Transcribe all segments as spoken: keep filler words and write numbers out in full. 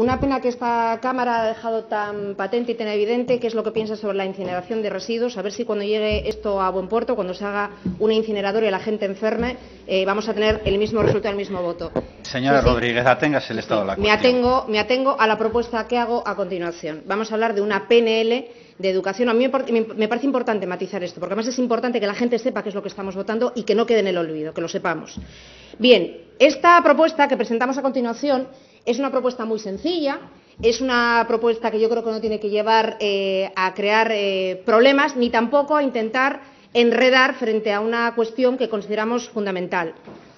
una pena que esta Cámara ha dejado tan patente y tan evidente qué es lo que piensa sobre la incineración de residuos. A ver si cuando llegue esto a buen puerto, cuando se haga una incineradora y la gente enferme, eh, vamos a tener el mismo resultado, el mismo voto. Señora sí, sí. Rodríguez, aténgase el estado de la me cuestión. atengo, me atengo a la propuesta que hago a continuación. Vamos a hablar de una P N L de educación. A mí me parece importante matizar esto, porque además es importante que la gente sepa qué es lo que estamos votando y que no quede en el olvido, que lo sepamos. Bien, esta propuesta que presentamos a continuación es una propuesta muy sencilla, es una propuesta que yo creo que no tiene que llevar eh, a crear eh, problemas ni tampoco a intentar enredar frente a una cuestión que consideramos fundamental.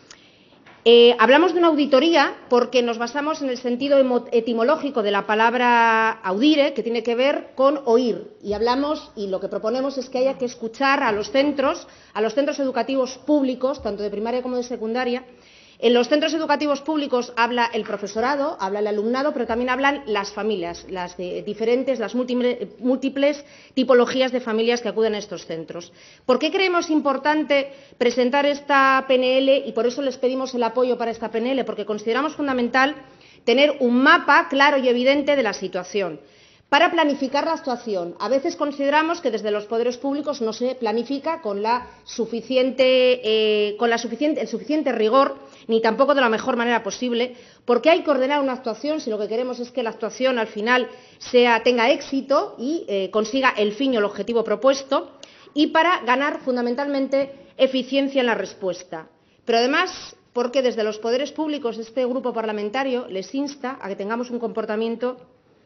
Eh, hablamos de una auditoría porque nos basamos en el sentido etimológico de la palabra audire, que tiene que ver con oír. Y hablamos, y lo que proponemos es que haya que escuchar a los centros, a los centros educativos públicos, tanto de primaria como de secundaria. En los centros educativos públicos habla el profesorado, habla el alumnado, pero también hablan las familias, las de diferentes, las múltiples, múltiples tipologías de familias que acuden a estos centros. ¿Por qué creemos importante presentar esta P N L? Y por eso les pedimos el apoyo para esta P N L, porque consideramos fundamental tener un mapa claro y evidente de la situación para planificar la actuación. A veces consideramos que desde los poderes públicos no se planifica con, la suficiente, eh, con la suficiente, el suficiente rigor ni tampoco de la mejor manera posible, porque hay que ordenar una actuación si lo que queremos es que la actuación al final sea, tenga éxito y eh, consiga el fin y el objetivo propuesto, y para ganar fundamentalmente eficiencia en la respuesta. Pero además, porque desde los poderes públicos este grupo parlamentario les insta a que tengamos un comportamiento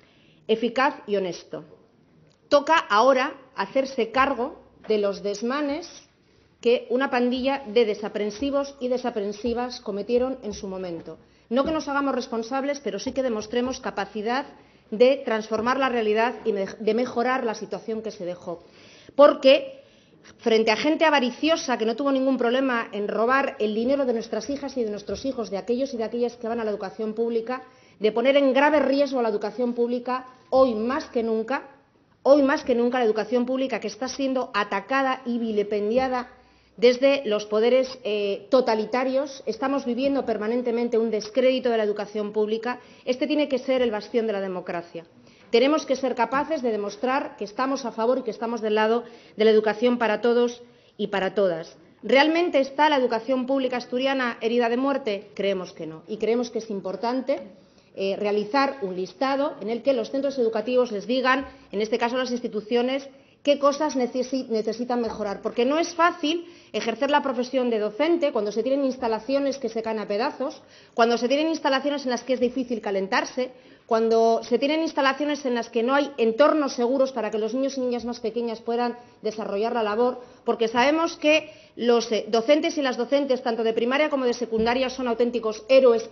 eficaz y honesto. Toca ahora hacerse cargo de los desmanes que una pandilla de desaprensivos y desaprensivas cometieron en su momento. No que nos hagamos responsables, pero sí que demostremos capacidad de transformar la realidad y de mejorar la situación que se dejó. Porque frente a gente avariciosa que no tuvo ningún problema en robar el dinero de nuestras hijas y de nuestros hijos, de aquellos y de aquellas que van a la educación pública, de poner en grave riesgo la educación pública, hoy más que nunca, hoy más que nunca la educación pública, que está siendo atacada y vilipendiada desde los poderes eh, totalitarios, estamos viviendo permanentemente un descrédito de la educación pública. Este tiene que ser el bastión de la democracia. Tenemos que ser capaces de demostrar que estamos a favor y que estamos del lado de la educación para todos y para todas. ¿Realmente está la educación pública asturiana herida de muerte? Creemos que no. Y creemos que es importante eh, realizar un listado en el que los centros educativos les digan, en este caso las instituciones, qué cosas necesitan mejorar, porque no es fácil ejercer la profesión de docente cuando se tienen instalaciones que se caen a pedazos, cuando se tienen instalaciones en las que es difícil calentarse, cuando se tienen instalaciones en las que no hay entornos seguros para que los niños y niñas más pequeñas puedan desarrollar la labor, porque sabemos que los docentes y las docentes, tanto de primaria como de secundaria, son auténticos héroes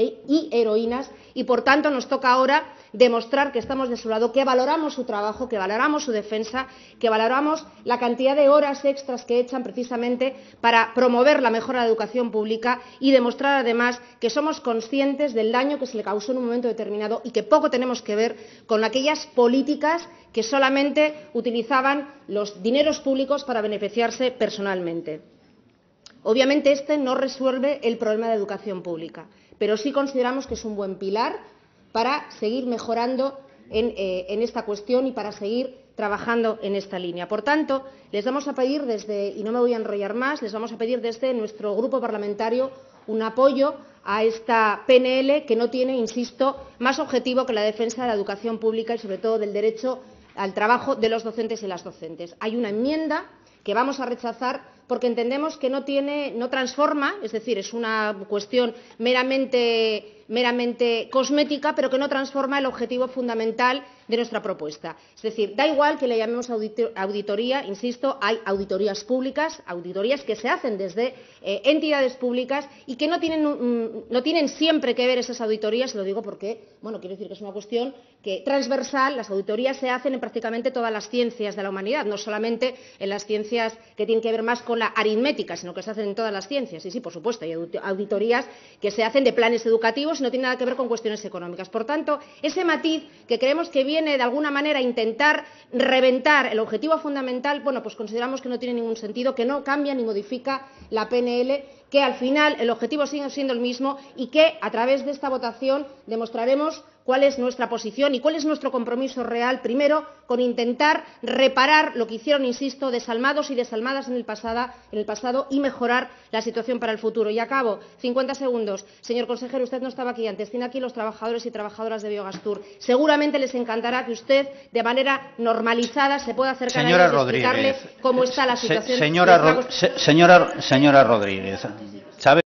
y heroínas y, por tanto, nos toca ahora demostrar que estamos de su lado, que valoramos su trabajo, que valoramos su defensa, que valoramos la cantidad de horas extras que echan precisamente para promover la mejora de la educación pública y demostrar, además, que somos conscientes del daño que se le causó en un momento determinado y que poco tenemos que ver con aquellas políticas que solamente utilizaban los dineros públicos para beneficiarse personalmente. Obviamente, este no resuelve el problema de educación pública, pero sí consideramos que es un buen pilar para seguir mejorando en, eh, en esta cuestión y para seguir trabajando en esta línea. Por tanto, les vamos a pedir desde, y no me voy a enrollar más, les vamos a pedir desde nuestro grupo parlamentario un apoyo a esta P N L que no tiene, insisto, más objetivo que la defensa de la educación pública y, sobre todo, del derecho al trabajo de los docentes y las docentes. Hay una enmienda que vamos a rechazar porque entendemos que no tiene, no transforma, es decir, es una cuestión meramente, meramente cosmética, pero que no transforma el objetivo fundamental de nuestra propuesta. Es decir, da igual que le llamemos auditoría, insisto, hay auditorías públicas, auditorías que se hacen desde eh, entidades públicas y que no tienen, um, no tienen siempre que ver esas auditorías, lo digo porque, bueno, quiero decir que es una cuestión que transversal, las auditorías se hacen en prácticamente todas las ciencias de la humanidad, no solamente en las ciencias que tienen que ver más con la aritmética, sino que se hacen en todas las ciencias. Y sí, por supuesto, hay auditorías que se hacen de planes educativos y no tienen nada que ver con cuestiones económicas. Por tanto, ese matiz que creemos que viene de alguna manera a intentar reventar el objetivo fundamental, bueno, pues consideramos que no tiene ningún sentido, que no cambia ni modifica la P N L, que al final el objetivo sigue siendo el mismo y que a través de esta votación demostraremos cuál es nuestra posición y cuál es nuestro compromiso real, primero, con intentar reparar lo que hicieron, insisto, desalmados y desalmadas en el pasado, en el pasado y mejorar la situación para el futuro. Y acabo, cincuenta segundos. Señor consejero, usted no estaba aquí antes, tiene aquí los trabajadores y trabajadoras de Biogastur. Seguramente les encantará que usted, de manera normalizada, se pueda acercar señora a ellos y explicarle Rodríguez, cómo está la situación. Se, señora, Ro, se, señora, señora Rodríguez, ¿sabe?